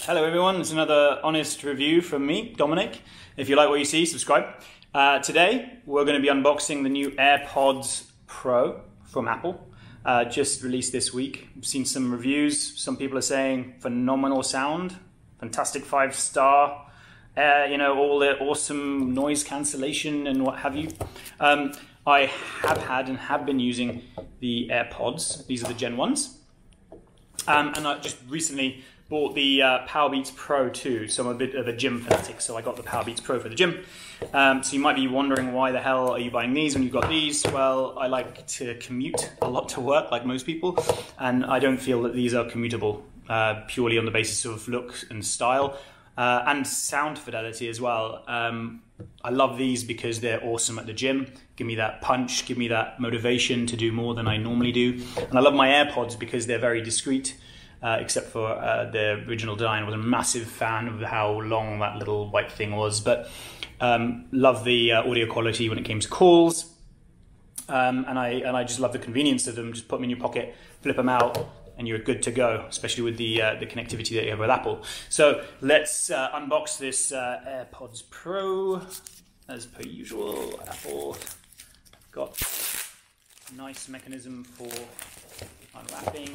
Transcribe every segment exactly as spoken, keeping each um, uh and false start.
Hello everyone, it's another honest review from me, Dominic. If you like what you see, subscribe. Uh, today we're going to be unboxing the new AirPods Pro from Apple. Uh, just released this week. I've seen some reviews. Some people are saying phenomenal sound, fantastic five star, uh, you know, all the awesome noise cancellation and what have you. Um, I have had and have been using the AirPods. These are the Gen ones. Um, and I just recently bought the uh, Powerbeats Pro two, so I'm a bit of a gym fanatic, so I got the Powerbeats Pro for the gym. Um, so you might be wondering, why the hell are you buying these when you've got these? Well, I like to commute a lot to work, like most people, and I don't feel that these are commutable, uh, purely on the basis of look and style, uh, and sound fidelity as well. Um, I love these because they're awesome at the gym. Give me that punch, give me that motivation to do more than I normally do. And I love my AirPods because they're very discreet. Uh, except for uh, the original design. I was a massive fan of how long that little white thing was, but um, love the uh, audio quality when it came to calls, um, and I and I just love the convenience of them. Just put them in your pocket, flip them out, and you're good to go. Especially with the uh, the connectivity that you have with Apple. So let's uh, unbox this uh, AirPods Pro. As per usual, Apple got a nice mechanism for unwrapping.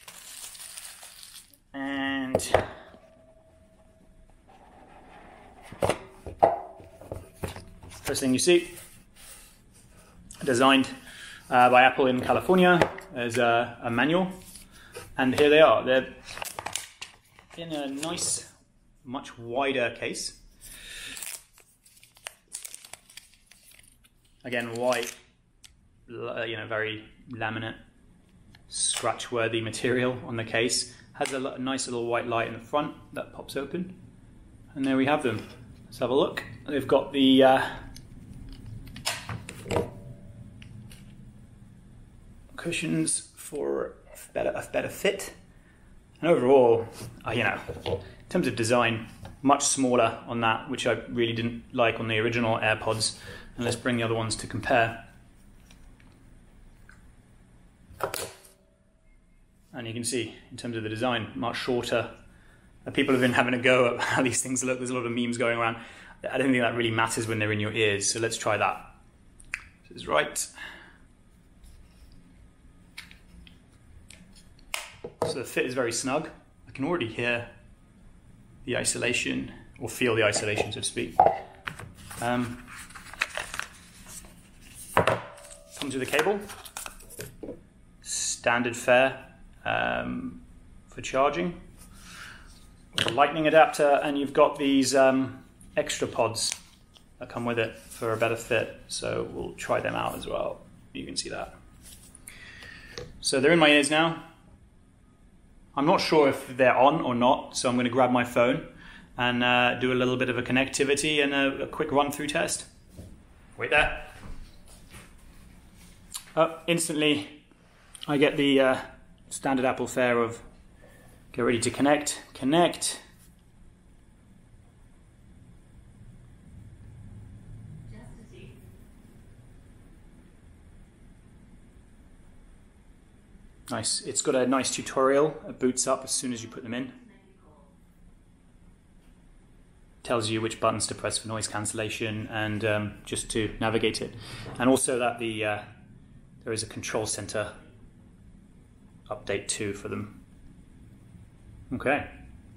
And first thing you see, designed uh, by Apple in California, as a, a manual, and here they are. They're in a nice, much wider case. Again, white, you know, very laminate, scratch-worthy material on the case. Has a nice little white light in the front that pops open, and there we have them. Let's have a look. They've got the uh, cushions for a better, a better fit, and overall, uh, you know, in terms of design, much smaller on that, which I really didn't like on the original AirPods. And let's bring the other ones to compare. And you can see, in terms of the design, much shorter. Uh, people have been having a go at how these things look. There's a lot of memes going around. I don't think that really matters when they're in your ears, so let's try that. This is right. So the fit is very snug. I can already hear the isolation, or feel the isolation, so to speak. Um, comes with a cable. Standard fare. Um, for charging, with a lightning adapter, and you've got these um, extra pods that come with it for a better fit, so we'll try them out as well. You can see that. So they're in my ears now. I'm not sure if they're on or not, so I'm going to grab my phone and uh, do a little bit of a connectivity and a, a quick run through test. Wait there. Oh, instantly I get the uh, standard Apple fare of get ready to connect, connect. Nice. It's got a nice tutorial. It boots up as soon as you put them in. Tells you which buttons to press for noise cancellation and um, just to navigate it. And also that the uh, there is a control center update too for them. Okay.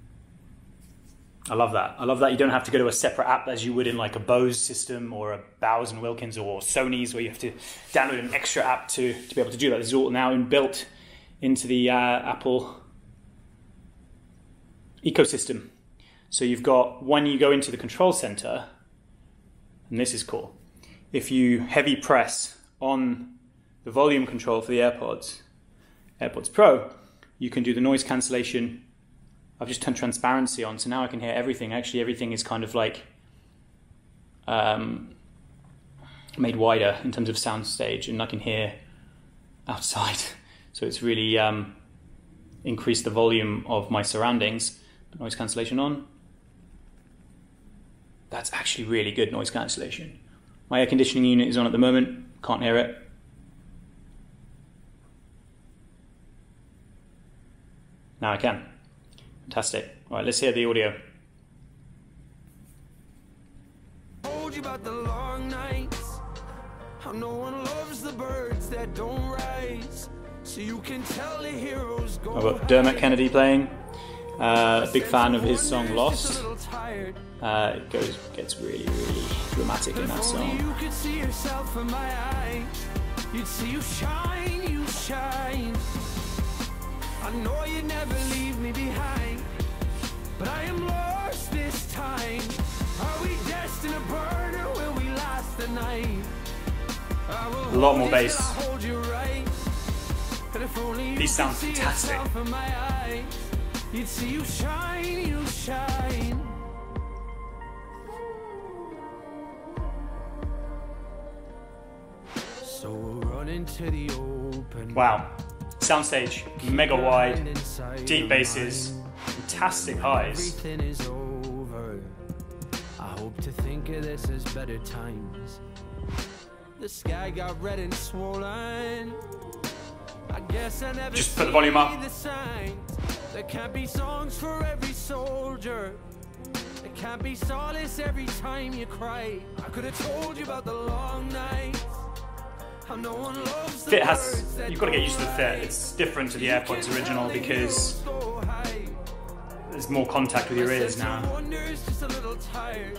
I love that. I love that you don't have to go to a separate app as you would in like a Bose system or a Bowers and Wilkins or Sony's, where you have to download an extra app to, to be able to do that. This is all now inbuilt into the uh, Apple ecosystem. So you've got, when you go into the control center, and this is cool, if you heavy press on the volume control for the AirPods, AirPods Pro, you can do the noise cancellation. I've just turned transparency on, so now I can hear everything. Actually, everything is kind of like um, made wider in terms of soundstage, and I can hear outside. So it's really um, increased the volume of my surroundings. Put noise cancellation on. That's actually really good noise cancellation. My air conditioning unit is on at the moment, can't hear it. Now I can. Fantastic. All right, let's hear the audio. Told you about the long nights, how no one loves the birds that don't rise, so you can tell the heroes go. I've got Dermot Kennedy playing. Uh, a big fan of his song Lost. Uh, it goes gets really, really dramatic in that song. You could see yourself in my eyes. You'd see you shine, you shine. I know you'd never leave me behind, but I am lost this time. Are we destined to burn, or will we last the night? A lot more bass. These sound fantastic. You'd see you shine, you shine. So we'll run into the open. Wow. Soundstage, mega wide, deep basses, fantastic highs. Everything is over. I hope to think of this as better times. The sky got red and swollen. I guess I never Just put the volume up. the signs. There can't be songs for every soldier. There can't be solace every time you cry. I could have told you about the long nights. How no one loves the Fit has, birds you've got to get used to the that fit. It's different to the AirPods original because there's more contact with your ears now. Just a little tired.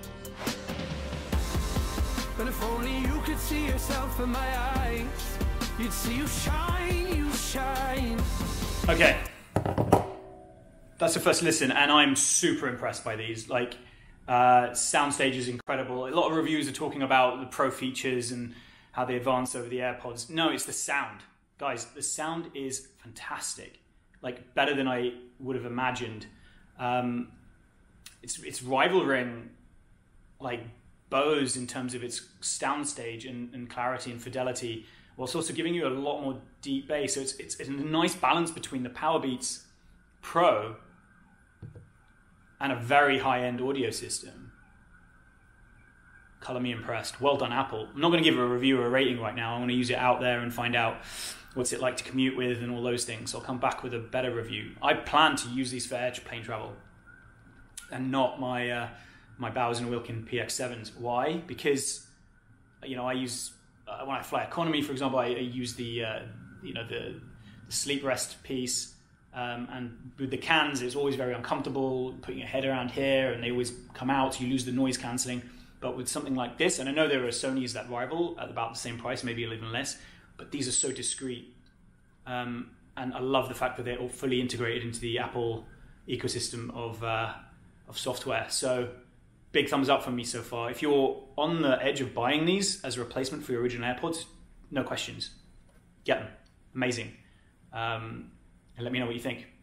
But if only you could see yourself in my eyes, you'd see you shine, you shine. Okay, that's the first listen, and I'm super impressed by these. Like, uh, soundstage is incredible. A lot of reviews are talking about the Pro features and how they advance over the AirPods. No, it's the sound. Guys, the sound is fantastic. Like, better than I would have imagined. Um, it's, it's rivaling, like, Bose in terms of its soundstage and, and clarity and fidelity, whilst also giving you a lot more deep bass. So it's, it's, it's a nice balance between the Powerbeats Pro and a very high-end audio system. Color me impressed. Well done, Apple. I'm not going to give a review or a rating right now. I want to use it out there and find out what's it like to commute with and all those things. I'll come back with a better review. I plan to use these for airplane travel and not my uh, my Bowers and Wilkin P X sevens. Why? Because, you know, I use uh, when I fly economy, for example, I, I use the uh, you know the, the sleep rest piece, um, and with the cans, it's always very uncomfortable putting your head around here, and they always come out. So you lose the noise cancelling. But with something like this, and I know there are Sonys that rival at about the same price, maybe even less, but these are so discreet. Um, and I love the fact that they're all fully integrated into the Apple ecosystem of, uh, of software. So big thumbs up from me so far. If you're on the edge of buying these as a replacement for your original AirPods, no questions. Get them. Amazing. Um, and let me know what you think.